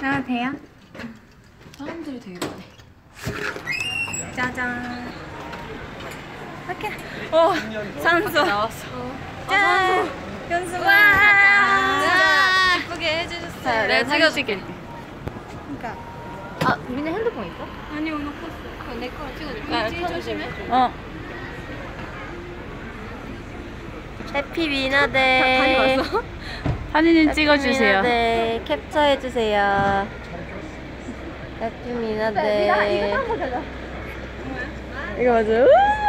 아, 돼요? 사람들이 되게 많네. 짜잔. 이렇게. 오, 산소. 나왔어. 짠. 연수 와. 예쁘게 해주셨어요. 내가 찍어줄게. 그러니까. 아, 민네 핸드폰 있어? 아니요, 놓고 그럼 내 거를 찍어줄게. 조심해. 해피 미나데이. 다시 봤어? 사진 찍어주세요. 네, 캡처해주세요. 해피 미나데이. 이거 맞아요?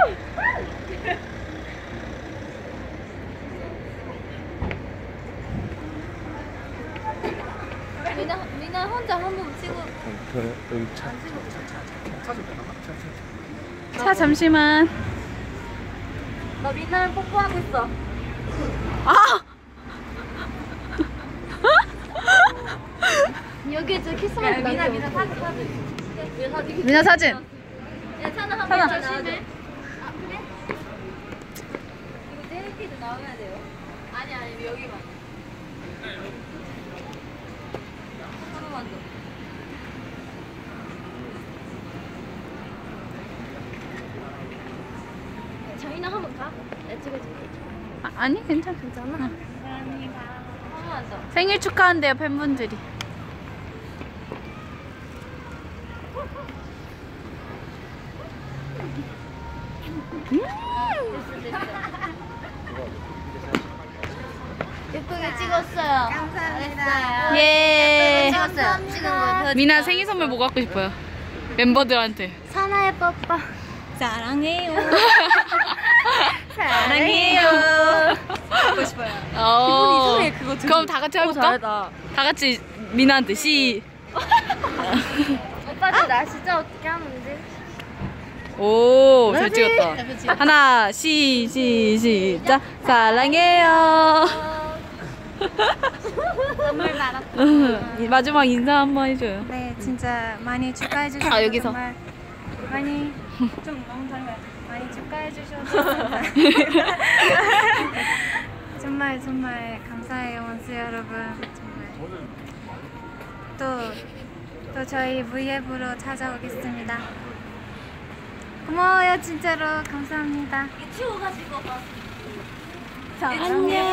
미나 혼자 한 번 찍어. 여기 차 잠시만. 나 미나랑 뽀뽀하고 있어. 여기 저 키스만 미나 사진. 미나 사진. 야, 찬아 한 찬아. 번 조심해. 아, 그래? 이거 셀피도 나와야 돼요. 아니, 여기만. 한 번만 더. 저희는 한 번 가? 내가 찍어줄게. 아니 괜찮아. 한 번만 더. 생일 축하한대요 팬분들이. 예쁘게 찍었어요. 감사합니다. 예. 찍었어요. 찍은 거. 미나 생일 선물 뭐 갖고 싶어요? 멤버들한테. 사나의 뽀뽀. 사랑해요. 사랑해요. 하고 싶어요. 이상해 그거. 그럼 다 같이 해볼까? 잘했다. 다 같이 미나한테 시. 오빠들 나 진짜 어떻게 하는지. 오, 잘 찍었다. 하나, 시작. 사랑해요. 선물 받았다. 마지막 인사 한번 해줘요. 네, 진짜 많이 축하해 주셔서 아, 여기서. 정말 많이 좀 너무 달라요. 많이 축하해 주셔서 정말 감사해요, 원수 여러분. 정말 또 저희 V앱으로 찾아오겠습니다. 고마워요, 진짜로 감사합니다. 치워가지고 봐. 안녕.